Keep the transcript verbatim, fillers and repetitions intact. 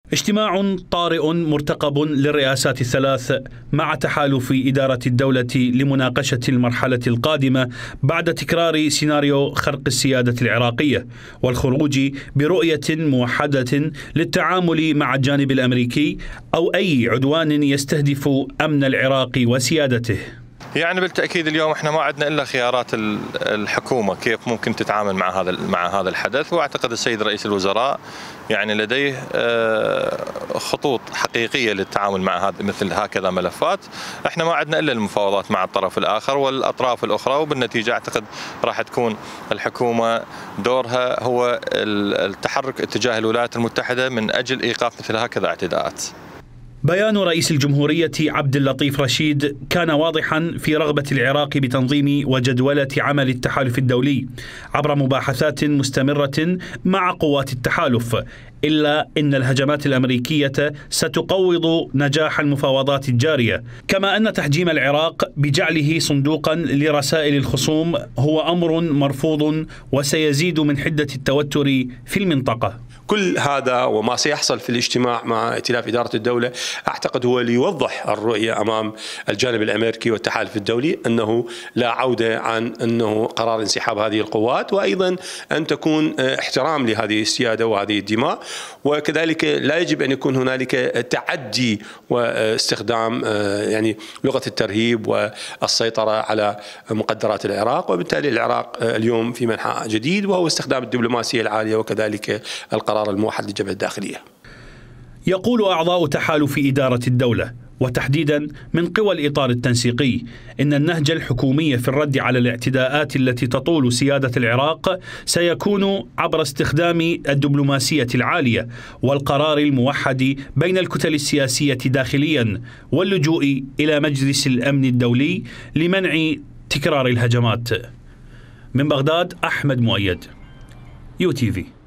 اجتماع طارئ مرتقب للرئاسات الثلاث مع تحالف إدارة الدولة لمناقشة المرحلة القادمة بعد تكرار سيناريو خرق السيادة العراقية والخروج برؤية موحدة للتعامل مع الجانب الأمريكي أو أي عدوان يستهدف أمن العراق وسيادته. يعني بالتأكيد اليوم احنا ما عندنا الا خيارات الحكومة كيف ممكن تتعامل مع هذا مع هذا الحدث، واعتقد السيد رئيس الوزراء يعني لديه خطوط حقيقية للتعامل مع هذا مثل هكذا ملفات. احنا ما عندنا الا المفاوضات مع الطرف الآخر والأطراف الأخرى، وبالنتيجة اعتقد راح تكون الحكومة دورها هو التحرك اتجاه الولايات المتحدة من أجل إيقاف مثل هكذا اعتداءات. بيان رئيس الجمهورية عبد اللطيف رشيد كان واضحا في رغبة العراق بتنظيم وجدولة عمل التحالف الدولي عبر مباحثات مستمرة مع قوات التحالف، إلا أن الهجمات الأمريكية ستقوض نجاح المفاوضات الجارية، كما أن تحجيم العراق بجعله صندوقا لرسائل الخصوم هو أمر مرفوض وسيزيد من حدة التوتر في المنطقة. كل هذا وما سيحصل في الاجتماع مع ائتلاف إدارة الدولة أعتقد هو ليوضح الرؤية أمام الجانب الأمريكي والتحالف الدولي أنه لا عودة عن أنه قرار انسحاب هذه القوات، وأيضا أن تكون احترام لهذه السيادة وهذه الدماء، وكذلك لا يجب أن يكون هنالك تعدي واستخدام يعني لغة الترهيب والسيطرة على مقدرات العراق. وبالتالي العراق اليوم في منحى جديد وهو استخدام الدبلوماسية العالية وكذلك القرار الموحد للجبهة الداخلية. يقول أعضاء تحالف إدارة الدولة وتحديدا من قوى الإطار التنسيقي إن النهج الحكومي في الرد على الاعتداءات التي تطول سيادة العراق سيكون عبر استخدام الدبلوماسية العالية والقرار الموحد بين الكتل السياسية داخليا واللجوء إلى مجلس الأمن الدولي لمنع تكرار الهجمات. من بغداد، أحمد مؤيد، يو تي في.